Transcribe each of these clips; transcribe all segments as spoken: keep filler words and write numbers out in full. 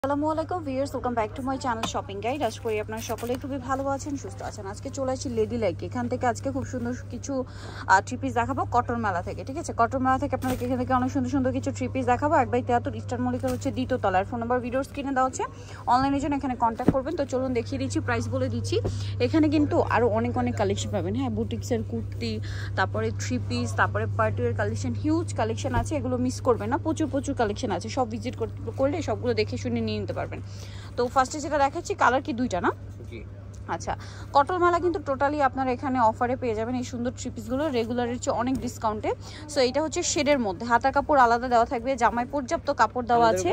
আসসালামু আলাইকুম viewers, welcome back to my channel shopping guide. আশা করি আপনারা সকলেই খুবই ভালো আছেন, সুস্থ আছেন। আজকে চলে আসছি লেডি লাইক। এখান থেকে আজকে খুব সুন্দর কিছু থ্রি পিস দেখাবো কটন মেলা থেকে। ঠিক আছে, কটন মেলা থেকে আপনাদেরকে এখান থেকে অনেক সুন্দর সুন্দর কিছু থ্রি পিস দেখাবো। এক বাই তেয়াত্তর ইস্টার্ন মল্লিকা হচ্ছে দ্বিতীয় তলার। ফোন নাম্বার ভিডিওর স্ক্রিনে দেওয়া হচ্ছে, অনলাইনের জন্য এখানে কন্ট্যাক্ট করবেন। তো চলুন দেখিয়ে দিচ্ছি, প্রাইস বলে দিচ্ছি। এখানে কিন্তু আরও অনেক অনেক কালেকশন পাবেন। হ্যাঁ, বুটিক্সের কুর্তি, তারপরে থ্রি পিস, তারপরে পার্টিওয়ার কালেকশন, হিউজ কালেকশন আছে। এগুলো মিস করবেন না, প্রচুর প্রচুর কালেকশন আছে। সব ভিজিট করলে সবগুলো দেখে শুনে নিয়ে নিতে পারবেন। তো ফার্স্টে যেটা দেখাচ্ছি, কালার কি দুইটা না? আচ্ছা, কটন মেলা কিন্তু টোটালি আপনারা এখানে অফারে পেয়ে যাবেন এই সুন্দর থ্রি পিসগুলো, রেগুলারের চেয়ে অনেক ডিসকাউন্টে। সো এটা হচ্ছে শেডের মধ্যে, হাতা কাপড় আলাদা দেওয়া থাকবে, জামায় পর্যাপ্ত কাপড় দেওয়া আছে।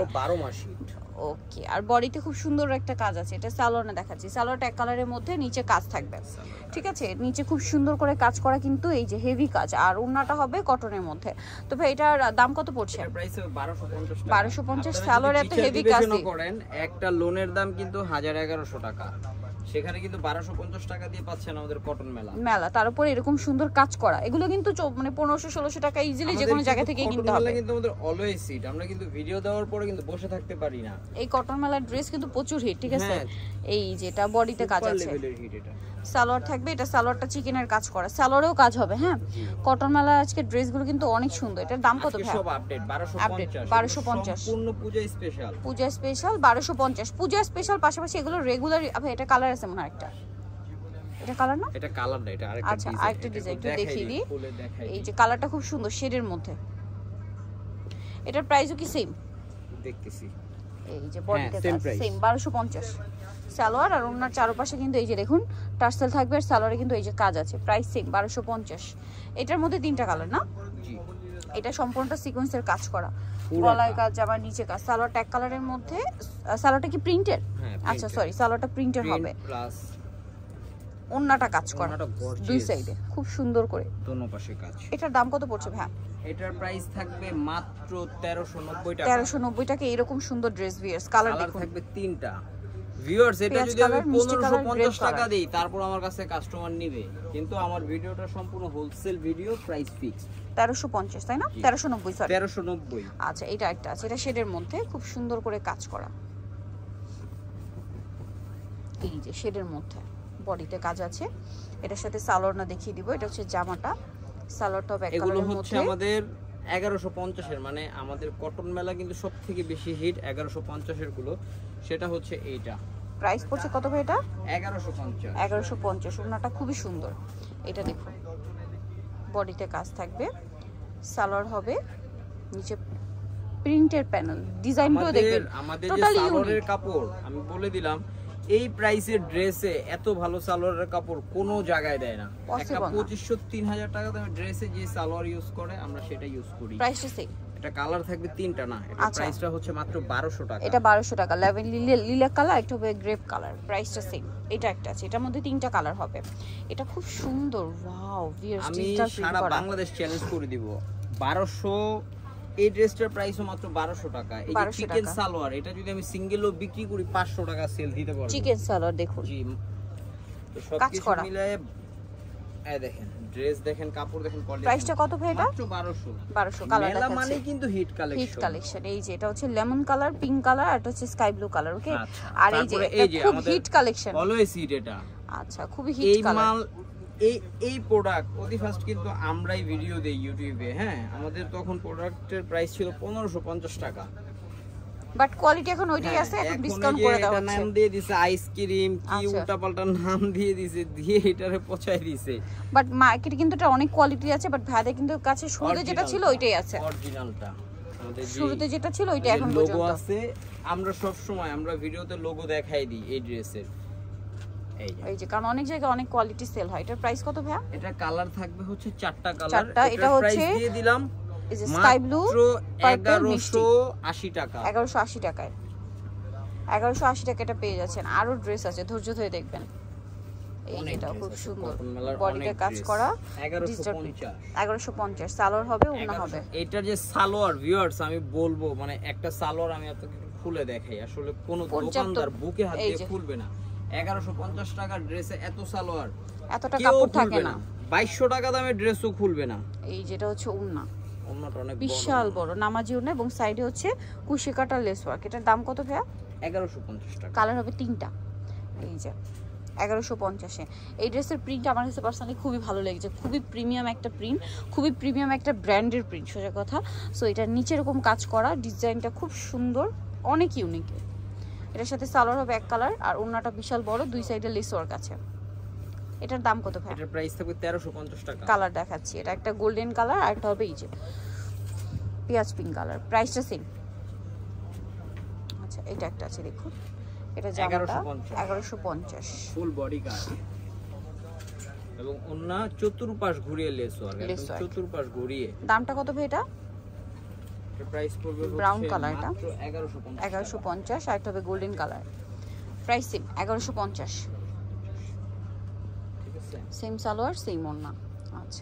ওকে, আর বডিতে খুব সুন্দর একটা কাজ আছে। এটা সালোয়ারে দেখাচ্ছি, সালোয়ারটা এক কালারের মধ্যে, নিচে কাজ থাকবে। ঠিক আছে, নিচে খুব সুন্দর করে কাজ করা, কিন্তু এই যে হেভি কাজ, আর ওড়নাটা হবে কটনের মধ্যে। তো ভাই এটার দাম কত পড়ছে? বারোশো পঞ্চাশ। সালোয়ারে এত হেভি কাজ করেন, একটা লোনের দাম কিন্তু হাজার এগারোশো টাকা, সেখানে কিন্তু বারোশো পঞ্চাশ টাকা দিয়ে পাচ্ছেন আমাদের কটন মেলা মেলা তার উপর এরকম সুন্দর কাজ করা। এগুলো কিন্তু মানে পনেরোশো ষোলোশো টাকা ইজিলি যে কোনো জায়গা থেকে কিনতে হবে। কিন্তু আমাদের অলওয়েজ হিট, আমরা কিন্তু ভিডিও দেওয়ার পরে কিন্তু বসে থাকতে পারি না। এই কটন মেলার ড্রেস কিন্তু প্রচুর হিট। ঠিক আছে, এই যেটা বডিতে কাজ আছে, সালোয়ার থাকবে। এটা সালোয়ারটা চিকেনের কাজ করা, সালোয়ারেও কাজ হবে। হ্যাঁ, কটন মেলার আজকে ড্রেসগুলো কিন্তু অনেক সুন্দর। এটার দাম কত ভাই? সব আপডেট বারোশো পঞ্চাশ। সম্পূর্ণ পূজা স্পেশাল, পূজা স্পেশাল বারোশো পঞ্চাশ। পূজা স্পেশাল পাশাপাশি এগুলো রেগুলার। ভাই এটা কালার আছে মনে হয় একটা, এটা কালার না? এটা কালার না, এটা আরেকটা। আচ্ছা, আরেকটা ডিজাইন একটু দেখিয়ে দিই। এই যে কালারটা খুব সুন্দর শেডের মধ্যে। এটার প্রাইসও কি সেম? দেখতেছি, এই যে বডিতে কাজ সেম বারোশো পঞ্চাশ। সালোয়ার আর ওনার চারপাশে কিন্তু এই যে দেখুন টার্সেল থাকবে, আর সালোয়ারে কিন্তু এই যে কাজ আছে। প্রাইস সেম বারোশো পঞ্চাশ। এটার মধ্যে তিনটা কালার না? জি, এটা সম্পূর্ণটা সিকোয়েন্সের কাজ করা, গলায় কাজ, আবার নিচে কাজ। সালোয়ারটা এক কালারের মধ্যে। সালোয়ারটা কি প্রিন্টেড? আচ্ছা সরি, সালোয়ারটা প্রিন্টেড হবে, প্লাস ওন্নাটা কাজ করা দুই সাইডে খুব সুন্দর করে, দোনো পাশে কাজ। এটার দাম কত পড়ছে ভাই? এটার প্রাইস থাকবে মাত্র তেরোশো নব্বই টাকা। তেরোশো নব্বই টাকা এরকম সুন্দর ড্রেস। ভিউয়ার্স কালার দেখুন, থাকবে তিনটা। ভিউয়ার্স এটা যদি আমি পনেরোশো পঞ্চাশ টাকা দেই, তারপর আমার কাছে কাস্টমার নেবে, কিন্তু আমার ভিডিওটা সম্পূর্ণ হোলসেল ভিডিও, প্রাইস ফিক্স তেরোশো পঞ্চাশ, তাই না? তেরোশো নব্বই সরি, তেরোশো নব্বই। আচ্ছা, এটা একটা আছে, এটা শেডের মধ্যে খুব সুন্দর করে কাজ করা। এই যে শেডের মধ্যে বডিতে কাজ আছে। এটার সাথে সালোয়ার না দেখিয়ে দিব। এটা হচ্ছে জামাটা, সালোয়ারটা ব্যাক কালারের মধ্যে। হচ্ছে আমাদের এগারোশো পঞ্চাশ এর, মানে আমাদের কটন মেলা কিন্তু সবথেকে বেশি হিট এগারোশো পঞ্চাশ এর গুলো, সেটা হচ্ছে এইটা। প্রাইস পড়ছে কত ভাই এটা? এগারোশো পঞ্চাশ। এগারোশো পঞ্চাশ। ওনাটা খুবই সুন্দর। এটা দেখুন, বডিতে কাজ থাকবে, সালোয়ার হবে, নিচে প্রিন্টের প্যানেল, ডিজাইনটাও দেখবেন আমাদের যে সালোয়ারের কাপড় আমি বলে দিলাম, এই প্রাইসের ড্রেসে এত ভালো সালোয়ারের কাপড় কোনো জায়গায় দেয় না। একটা পঁচিশশো তিন হাজার টাকা দামের ড্রেসে যে সালোয়ার ইউজ করে আমরা সেটা ইউজ করি। প্রাইসটা সেম। এটা কালার থাকবে তিনটা না, এটা প্রাইসটা হচ্ছে মাত্র বারোশো টাকা। এটা বারোশো টাকা। লেভেন লিলা কালার, একটা হবে গ্রেপ কালার, প্রাইসটা সেম। এটা একটা আছে, এটার মধ্যে তিনটা কালার হবে। এটা খুব সুন্দর। ওয়াও, আমি সারা বাংলাদেশ চ্যালেঞ্জ করে দিব, বারোশো এই ড্রেসটার প্রাইসও মাত্র বারোশো টাকা। এই যে চিকেন সালোয়ার, এটা যদি আমি সিঙ্গেলও বিক্রি করি পাঁচশো টাকা সেল দিতে পারবো। চিকেন সালোয়ার দেখুন, জি, তো সবকিছু মিলায়ে এই দেখেন, ড্রেস দেখেন, কাপড় দেখেন, কোয়ালিটি। প্রাইসটা কত ভাই এটা? মাত্র বারোশো। বারোশো। কালার মেলা মানে কিন্তু হিট কালেকশন, হিট কালেকশন। এই যে এটা হচ্ছে লেমন কালার, পিঙ্ক কালার, আর এটা হচ্ছে স্কাই ব্লু কালার। ওকে, আর এই যে এটা খুব হিট কালেকশন, অলওয়েজ হিট এটা। আচ্ছা, খুবই হিট কালার। এই এই প্রোডাক্ট অতি ফার্স্ট কিন্তু আমরাই ভিডিও দেই ইউটিউবে। হ্যাঁ, আমাদের তখন প্রোডাক্টের প্রাইস ছিল পনেরোশো পঞ্চাশ টাকা, বাট কোয়ালিটি এখন ওইটাই আছে, এখন ডিসকাউন্ট করে দেওয়া হচ্ছে। নাম দিয়ে দিছে আইসক্রিম, কি উল্টাপাল্টা নাম দিয়ে দিছে, দিয়ে এটারে পচাই দিছে। বাট মার্কেটে কিন্তু এটা অনেক কোয়ালিটি আছে, বাট ভাইদের কিন্তু কাছে শুরুতে যেটা ছিল ওইটাই আছে, অরিজিনালটা। আমাদের শুরুতে যেটা ছিল ওইটা এখন পর্যন্ত লোগো আছে। আমরা সব সময় আমরা ভিডিওতে লোগো দেখাই দিই এই ড্রেসের। এই যে কারণ অনেক জায়গায় অনেক কোয়ালিটি সেল হয়। এটার প্রাইস কত ভাইয়া? এটা কালার থাকবে হচ্ছে চারটা কালার। চারটা। এটা হচ্ছে দিয়ে দিলাম এই যে স্কাই ব্লু, এগারোশো আশি টাকা। এগারোশো আশি টাকায়, এগারোশো আশি টাকা এটা পেয়ে যাচ্ছেন। আরো ড্রেস আছে, ধৈর্য ধরে দেখবেন। এই এটা খুব সুন্দর, বডিতে কাজ করা, এগারোশো পঞ্চাশ। সালোয়ার হবে, ওড়না হবে। এটার যে সালোয়ার, ভিউয়ার্স আমি বলবো, মানে একটা সালোয়ার আমি আপনাকে খুলে দেখাই, আসলে কোন দোকানদার বুকে হাত দিয়ে খুলবে না। এগারোশো পঞ্চাশ টাকার ড্রেসে এত সালোয়ার, এতটা কাপড় থাকে না। বাইশশো টাকা দামের ড্রেসও খুলবে না। এই যেটা হচ্ছে ওড়না, ওড়নাটা অনেক বিশাল বড় নামাজি ওড়না, এবং সাইডে হচ্ছে কুশি কাটা লেস ওয়ার্ক। এটার দাম কত ভাইয়া? এগারোশো পঞ্চাশ টাকা। কালার হবে তিনটা, এই যে এগারোশো পঞ্চাশে। এই ড্রেসের প্রিন্টটা আমার কাছে পার্সোনালি খুবই ভালো লেগেছে, খুবই প্রিমিয়াম একটা প্রিন্ট, খুবই প্রিমিয়াম একটা ব্র্যান্ডের প্রিন্ট সোজা কথা। সো এটার নিচে এরকম কাজ করা, ডিজাইনটা খুব সুন্দর, অনেক ইউনিক। এটার সাথে সালোয়ার হবে এক কালার, আর ওড়নাটা বিশাল বড়, দুই সাইডে লেস ওয়ার্ক আছে। এটার দাম কত ভাই? এটার প্রাইস থাকবে তেরোশো পঞ্চাশ টাকা। কালার দেখাচ্ছি, এটা একটা গোল্ডেন কালার, আর একটা হবে এই যে পেঁয়াজ পিঙ্ক কালার। প্রাইসটা সেম। আচ্ছা, এটা একটা আছে দেখুন, এটা জামাটা এগারোশো পঞ্চাশ, ফুল বডি কাজ এবং ওন্না চতুর্পাশ ঘুরিয়ে লেস ওয়ার্ক, একদম চতুর্পাশ ঘুরিয়ে। দামটা কত ভাই এটা? এর প্রাইস পড়বে ব্রাউন কালারটা মাত্র এগারোশো পঞ্চাশ। এগারোশো পঞ্চাশ, আর একটা হবে গোল্ডেন কালার। প্রাইস সেম এগারোশো পঞ্চাশ। ঠিক আছে, সেম সালোয়ার সেম ওন্না। আচ্ছা,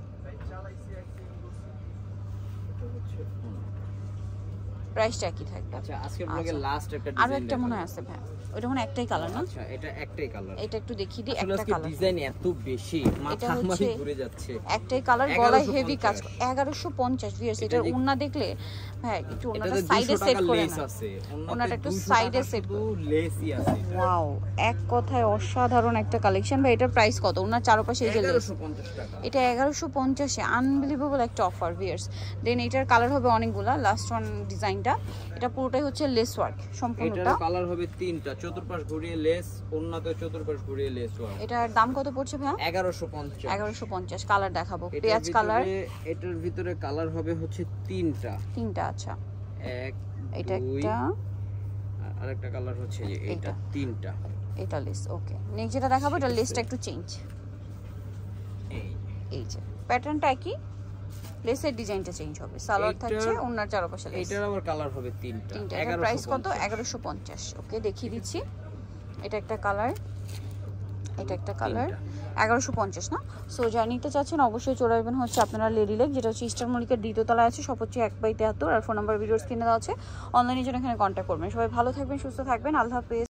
প্রাইসটা কি থাকবে? আচ্ছা, আজকের ব্লগে লাস্ট একটা ডিজাইন, আর একটা মনে আছে ভাই, ওটা মনে একটাই কালার না? আচ্ছা, এটা একটাই কালার। এটা একটু দেখিয়ে দিই, একটা কালার। ডিজাইন এত বেশি, মাথা আমারই ঘুরে যাচ্ছে। একটাই কালার, গলায় হেভি কাজ, এগারোশো পঞ্চাশ। ভিউয়ার্স, এটার ওন্না দেখলে ভাই একটু ওন্নাটা সাইডে সেট করে না, ওন্নাটা একটু সাইডে সেট করে, লেসই আছে। ওয়াও, এক কথায় অসাধারণ একটা কালেকশন ভাই। এটার প্রাইস কত? ওন্নার চারপাশে এই যে লেস, এগারোশো পঞ্চাশ টাকা। এটা এগারোশো পঞ্চাশে, আনবিলিভেবল একটা অফার ভিউয়ার্স। দেন এটার কালার হবে অনেকগুলা, লাস্ট ওয়ান ডিজাইনটা, এটা পুরোটাই হচ্ছে লেস ওয়ার্ক সম্পূর্ণটা। এটার কালার হবে তিনটা, চতুর্পাশ ঘুরিয়ে লেস, ওন্নাতে চতুর্পাশ ঘুরিয়ে লেস ওয়ার্ক। এটার দাম কত পড়ছে ভাই? এগারোশো পঞ্চাশ। এগারোশো পঞ্চাশ। কালার দেখাবো, পেঁয়াজ কালার। এটার ভিতরে কালার হবে হচ্ছে তিনটা। তিনটা, আচ্ছা। এক, এটা একটা, আর আরেকটা কালার হচ্ছে যে এটা, তিনটা। এটা লেস, ওকে। নেক্সট যেটা দেখাবো এটা লেসটা একটু চেঞ্জ, এই এই যে প্যাটার্নটা কি, লেসের ডিজাইনটা চেঞ্জ হবে, সালোয়ার থাকছে, ওন্নার চারপাশে লেস। এটার আবার কালার হবে তিনটা। তিনটা। এটার প্রাইস কত? এগারোশো পঞ্চাশ। ওকে, দেখিয়ে দিচ্ছি। এটা একটা কালার, এটা একটা কালার, এগারোশো পঞ্চাশ না? সো যা নিতে চাচ্ছেন অবশ্যই চলে আসবেন হচ্ছে আপনারা লেডি লেক, যেটা হচ্ছে ইস্টার মল্লিকের দ্বিতীয় তলায় আছে, সব হচ্ছে এক বাই তেহাত্তর, আর ফোন নাম্বার ভিডিওর স্ক্রিনে দেওয়া আছে। অনলাইনের জন্য এখানে কন্ট্যাক্ট করবেন। সবাই ভালো থাকবেন, সুস্থ থাকবেন, আল্লাহ হাফেজ।